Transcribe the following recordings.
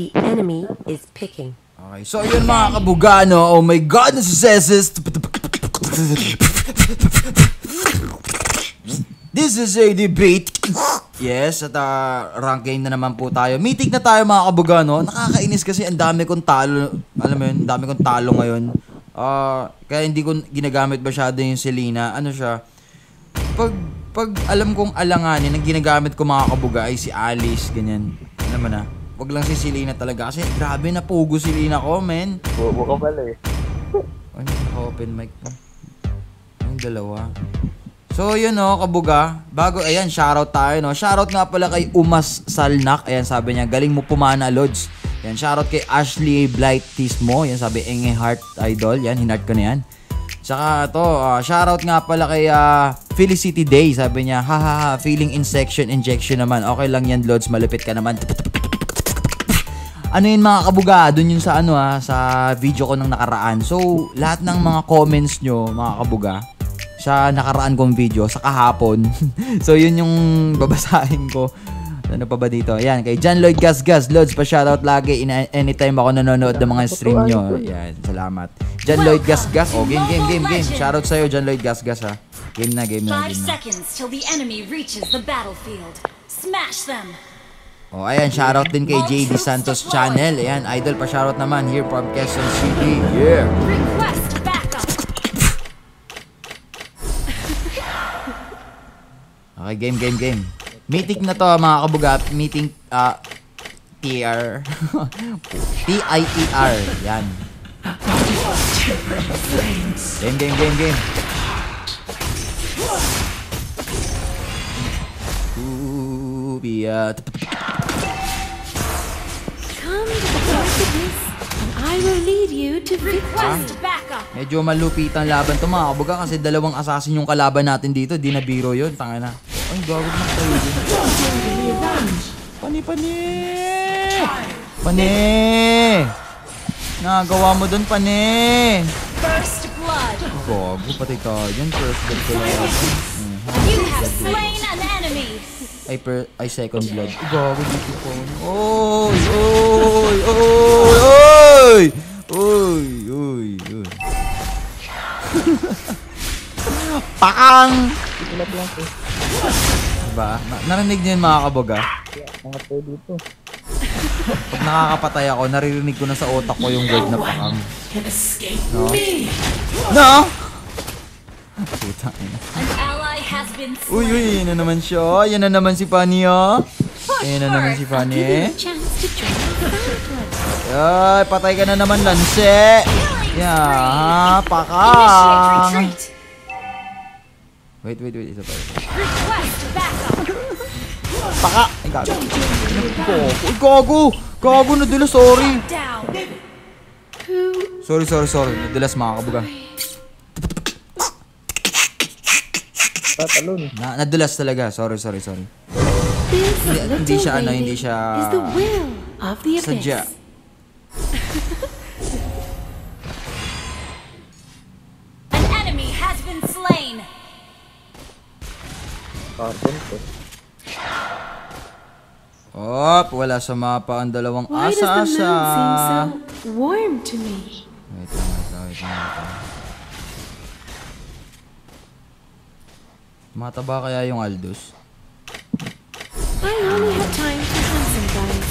The enemy is picking. Okay, so yun mga kabugano. Oh my God, nasuseses. This is a debate. Yes, at rank game na naman po tayo. Mythic na tayo mga kabugano. Nakakainis kasi ang dami kong talo. Alam mo yun, ang dami kong talo ngayon. Kaya hindi ko ginagamit masyado yung Selena. Ano siya? Pag alam kong alanganin, ang ginagamit ko mga kabuga ay si Alice, ganyan. Alam mo na. Wag lang si Selena talaga kasi grabe na pugo Selena ko, men. Bobo ka pala eh. Ano open mic pa? Yung dalawa. So yun kabuga. Bago, ayan, shoutout tayo Shoutout nga pala kay Umas Salnak. Ayan, sabi niya, galing mo pumana, Lods. Ayan, shoutout kay Ashley Blightismo. Ayan, sabi, Enge Heart Idol. Yan, hinart ko na yan. Tsaka shoutout nga pala kay Felicity Day. Sabi niya, hahaha, feeling injection naman. Okay lang yan, Lods, malupit ka naman. Ano yun mga kabuga, dun yun sa sa video ko nang nakaraan. So, lahat ng mga comments nyo, mga kabuga, sa nakaraan kong video, sa kahapon. So, yun yung babasahin ko. Ano pa ba dito? Ayan, kay John Lloyd Gasgas. Lods, pa-shoutout lagi anytime ako nanonood ng mga stream nyo. Ayan, salamat. John Lloyd Gasgas. Oh, game. Shoutout sa'yo, John Lloyd Gasgas, ha. Game na. 5 seconds till the enemy reaches the battlefield. Smash them! Oh, ayan, shoutout din kay JD Santos Channel. Ayan, idol pa shoutout naman here from Quezon City. Yeah. Request backup. Okay, game. Mythic na to mga kabuga. Meeting TR. TIER. Yan. Game. Pia. I will lead you to request backup. Medyo malupit ang laban to mga kabuga kasi dalawang assassin yung kalaban natin dito. Di na biro yun. Tanga na. Ay, gagawin na tayo din. Pani! Nagawa mo dun, Pani! First blood. Gago, patay tayo dyan. First blood ko lang. You have slain an enemy. Ay, second blood. Gago, dito po. Oy! Pakang! Diba? Narinig niyo yun mga kabuga? Mga po dito. Pag nakakapatay ako, naririnig ko na sa otak ko yung word na pakang. No? Puta ina. An ally has been slain. Uy, yan na naman siya. Yan na naman si Fanny, Yan na naman si Fanny. Ay, patay ka na naman, Lanse. Yeah, pakang. Wait, isa pa. Request backup. Paka! Ay, gago. Ay, gago! Nadulas, sorry. Down. Sorry. Nadulas, mga kabuga. Tatalon. Nadulas talaga. Sorry. Hindi siya, sadya. An enemy has been slain. Carbon ko. Wala sa mapa ang dalawang Why does the moon seem asa-asa. so warm to me? Wait lang. Mataba kaya yung Aldous? I only have time for handsome guys.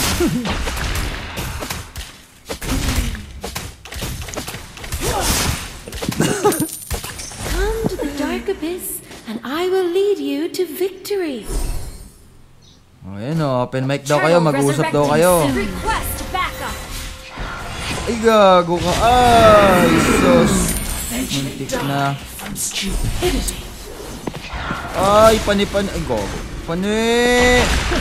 Come to the dark abyss, and I will lead you to victory. Ayan open mic daw kayo, mag-uusap daw kayo. Request backup. Ay, gago ka. Ay, sus. Muntik na. Ay, pani. Ay, gago. Pani!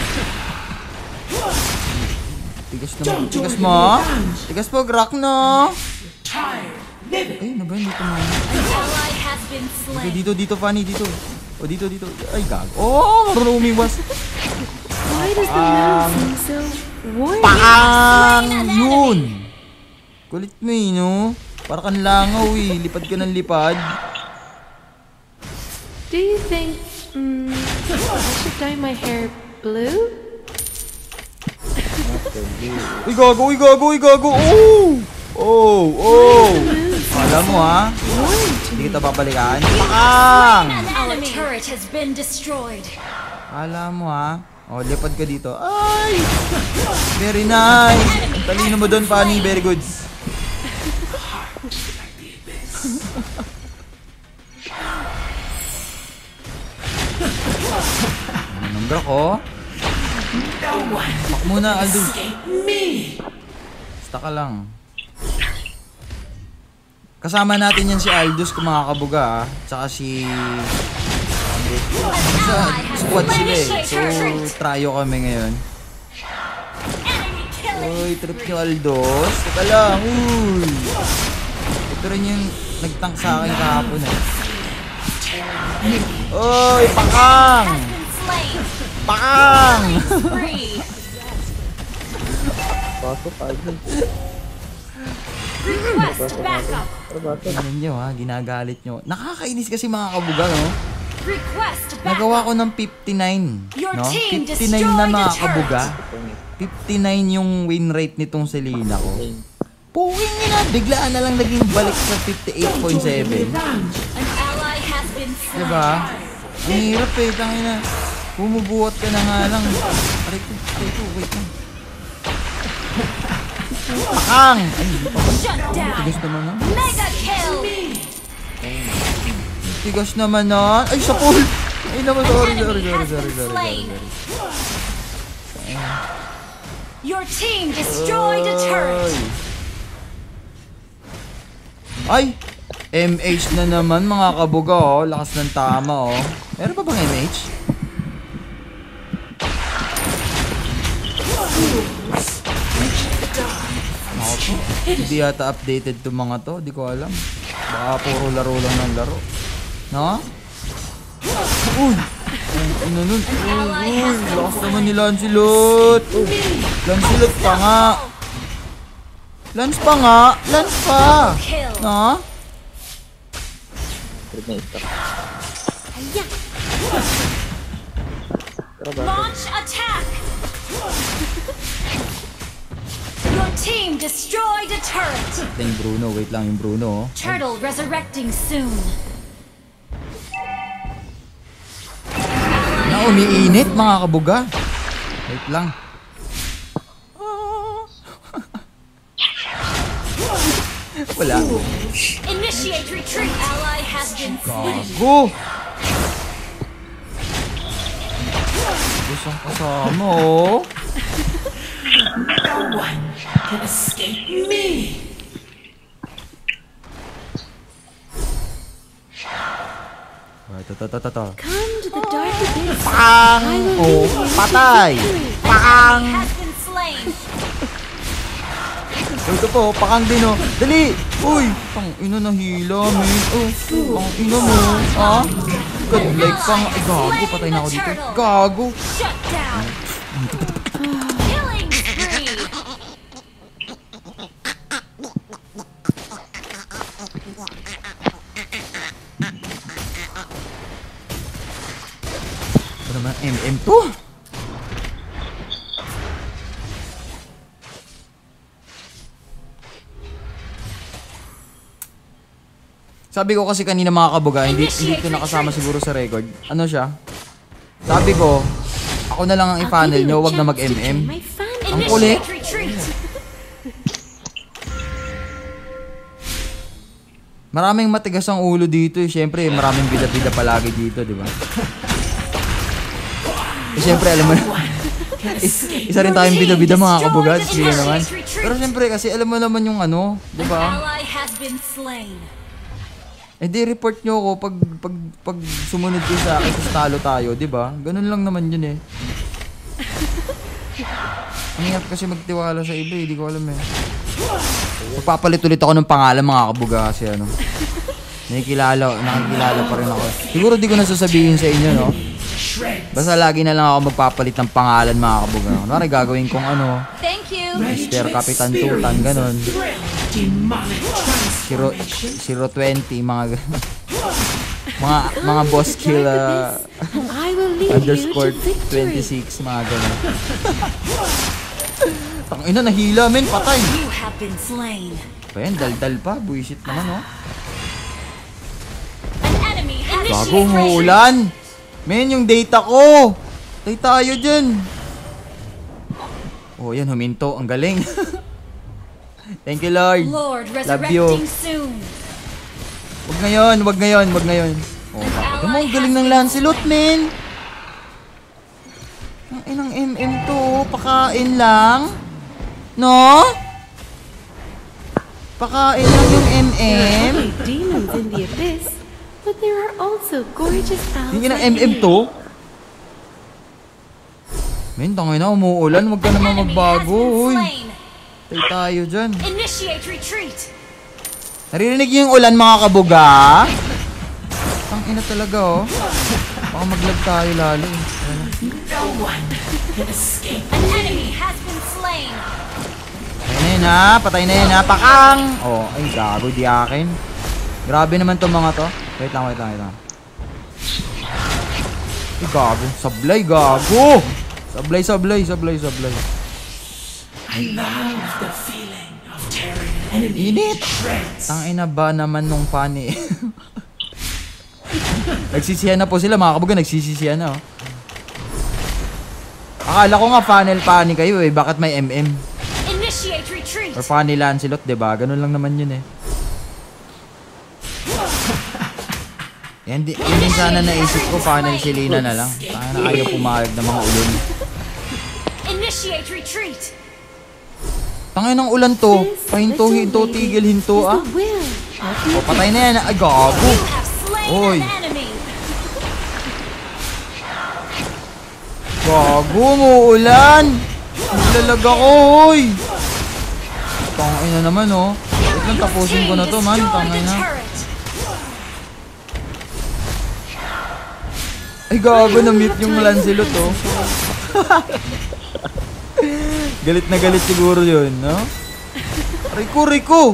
Tigas mo. Tigas po, Grak, no? Ay, ano ba? Dito mo. Ally has been slain. Dito, Fanny, dito. O, dito. Ay, gago. Oh, marunong umiwas. Why does the moon seem so warm? Pakang! Yun! Kulit mo no? Para kang langaw lipad ka ng lipad. Do you think I should dye my hair blue? Uy, gago, uy, gago, uy, gago. Oh. Alam mo, ha? Hindi kita babalikan. Pakang! Our turret has been destroyed. Alam mo, ha? Oh, lipad ka dito. Ay! Very nice! Ang talino mo doon, Fanny. Very good. Anong grak, oh? Pak muna, Aldous. Basta ka lang. Kasama natin yan si Aldous kung makakabuga, ah. Tsaka si... Sa squad sila eh. So, tryo kami ngayon. Uy, trip nyo Aldous. Teka lang, uy. Ito rin yung nagtank sa akin kahapon eh. Uy, pakang! Pakang! Pasok agad. Request backup. Tingnan nyo ha, ginagalit nyo. Nakakainis kasi mga kabuga, no? Request Nagawa backup. ko ng 59, Your no? team 59 na destroyed mga a kabuga. 59 yung win rate nitong Selena ko. Puking nyo na, biglaan na lang naging balik sa 58.7. An ally has been slain. Diba? Ang hirap eh, tangina. Bumubuhat ka na nga lang. Aray ko, wait lang. Pakang! Ay, hindi pa. Shut down. Tigas naman na. Mega kill. Tigas naman na. Ay, sa pool! Ay naman, sorry. Your team destroyed a turret. Ay! MH na naman mga kabuga, oh. Lakas ng tama, oh. Meron pa bang MH? Ako po. Hindi yata updated to mga to. Di ko alam. Baka puro laro lang ng laro. No? Uy! Ano nun? Uy! Lakas naman ni Lancelot! Lancelot pa nga! Lance pa nga! Lance pa! Kill. No? Trip na isa. Launch attack. Your team destroyed a turret. Ito yung Bruno. Wait lang yung Bruno, oh. Turtle resurrecting soon. Na umiinit mga kabuga. Wait lang. Wala. Initiate retreat. Ally has been slain. Gago! Gustong kasama, oh. Ito. Come to the dark abyss. Pang! Oh, patay! Pang! Has been slain. Ito po, pakang din, oh. Dali! Uy! Pang ino na hila, man. Oh, pang ino mo. Ha? God, like pang... Ay, gago. Patay na ako dito. Gago. Shut down. Killing spree. Ano naman? MM2? Sabi ko kasi kanina mga kabuga, hindi ko nakasama siguro sa record. Ano siya? Sabi ko, ako na lang ang i-funnel nyo, wag na mag-MM. My fan. Ang kulit. Initiate retreat. Maraming matigas ang ulo dito eh. Siyempre, maraming bida-bida palagi dito, di ba? Eh, siyempre, alam mo na. Isa rin tayong bida-bida mga kabuga. Sige naman. Pero siyempre, kasi alam mo naman yung ano, di ba? Ally has been slain. Eh di report nyo ako pag sumunod kayo sa akin, tapos talo tayo, di ba? Ganun lang naman yun eh. Ang hirap kasi magtiwala sa iba eh, di ko alam eh. Magpapalit ulit ako ng pangalan mga kabuga kasi ano. Nakikilala pa rin ako. Siguro di ko na sasabihin sa inyo, no? Basta lagi na lang ako magpapalit ng pangalan mga kabuga. Kunwari gagawin kong ano, Thank you. Mr. Kapitan Tutan, ganun. 020, mga mga boss kill I will lead you to underscore victory. 26, mga ganun. Tangina, nahila, men. Patay. You have been slain. Ayan, daldal pa. Buisit naman, oh. An enemy has Bago umuulan. Men, yung data ko. Tay tayo dyan. Oh, yan, huminto. Ang galing. Thank you, Lord. Lord Love you. resurrecting soon. Wag ngayon, wag ngayon, wag ngayon. Oh, bakit mo? Ang galing ng Lancelot, men. Ang inang MM to. Pakain lang. No? Pakain lang yung MM. Ugly demons in the abyss, but there are also gorgeous owls Hindi ng like MM me. to. Men, tangay na, umuulan. Wag ka An naman enemy has magbago. been Uy, slain. tay tayo dyan. Initiate retreat. Naririnig niyo yung ulan, mga kabuga? Tangina talaga, oh. Baka maglag tayo lalo. An enemy has been slain. Patay na yun, ha? Patay na yun, ha? Pakang! Oh, ay, gago, di akin. Grabe naman tong mga to. Wait lang, wait lang, wait lang. Ay, gago. Sablay, gago! Sablay, sablay, sablay, sablay. Init! Tangina ba naman nung pani? Nagsisihan na po sila, mga kabuga. Nagsisisihan na, oh. Akala ko nga funnel pani kayo, eh. Bakit may MM? Initiate retreat. Or funny Lancelot, diba? Ganun lang naman yun, eh. Yan din sana naisip ko, funnel si Lina na lang. Sana ayaw pumayag ng mga ulon. Initiate retreat. Tangay ng ulan to. This Pahinto, little hinto, lady tigil, hinto, is ah. the will of the O, patay na yan. Ay, gago. You have slain Oy. an enemy. Gago, umuulan. Naglalag ako, oy. Tangay na naman, oh. Wait lang, tapusin ko na to, man. Tangay na. Ay, gago, na-mute yung Lancelot, oh. Galit na galit siguro yun, no? Rico, Rico!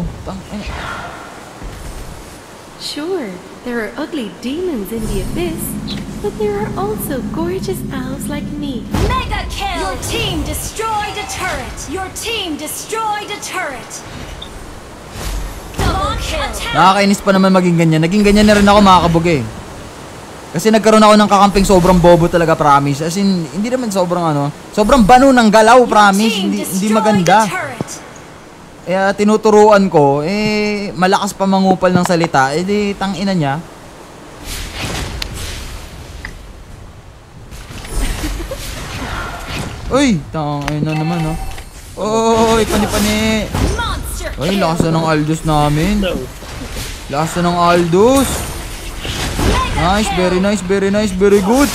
Sure, there are ugly demons in the abyss, but there are also gorgeous owls like me. Mega kill. Your team destroyed a turret. Your team destroyed a turret. Double kill. Nakakainis pa naman maging ganyan. Naging ganyan na rin ako, mga kabog, eh. Kasi nagkaroon ako ng kakamping sobrang bobo talaga, promise. As in, hindi naman sobrang ano, sobrang bano ng galaw, promise. Hindi maganda. Kaya tinuturuan ko, eh, malakas pa mangupal ng salita, eh di, tangina niya. Uy, tangina naman, oh. Uy, pani-pani. Monster Uy, kill. lakas na ng Aldous namin. Lakas na ng Aldous. Nice, very nice, very nice, very good.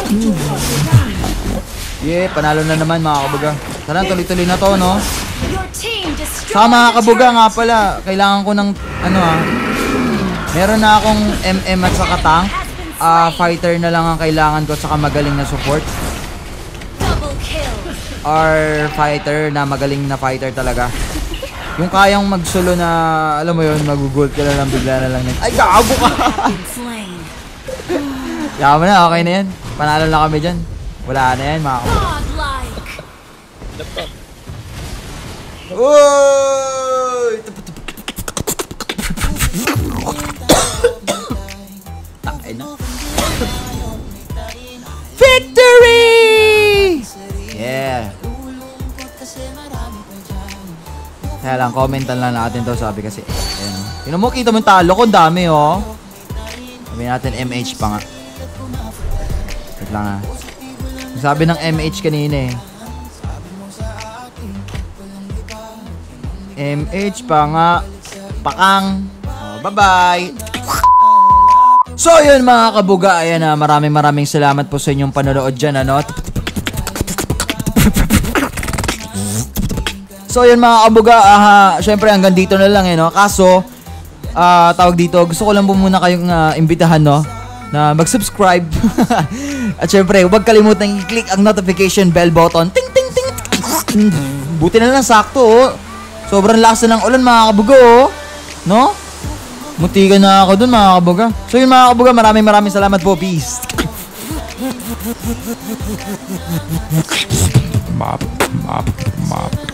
Yeah, panalo na naman, mga kabuga. Tara, tuloy-tuloy na to, no? Your team destroyed Sa mga a kabuga turret. nga pala, kailangan ko ng, ano meron na akong MM at saka tank. Fighter na lang ang kailangan ko at saka magaling na support. Double kill. Or fighter na magaling na fighter talaga. Yung kayang magsulo na, alam mo yun, mag-gold ka na lang, bigla na lang. Ay, gago ka! Been slain. Yaman na, okay na yan. Panalo na kami dyan. Wala na yan, mga kabuga. Godlike. Uy! Takay na. Victory! Yeah. Kaya lang, commentan lang natin to, sabi kasi. Ayan, oh. Tingnan mo, kita mo yung talo ko, dami, oh. Sabi natin, MH pa nga. Wait lang, ha. Sabi ng MH kanina, eh. MH pa nga. Pakang. Oh, bye-bye. So, yun mga kabuga. Ayan na. Maraming salamat po sa inyong panonood dyan. Ano? So, yun mga kabuga. Syempre, hanggang dito na lang. No? Kaso, tawag dito. Gusto ko lang po muna kayong imbitahan, no? Na mag-subscribe. At syempre, huwag kalimutan i-click ang notification bell button. Ting, ting, ting. Buti na lang sakto, oh. Sobrang lakas na ng ulan, mga kabuga, oh. No? Muntikan na ako dun, mga kabuga. So yun, mga kabuga, maraming salamat po. Peace. Mop.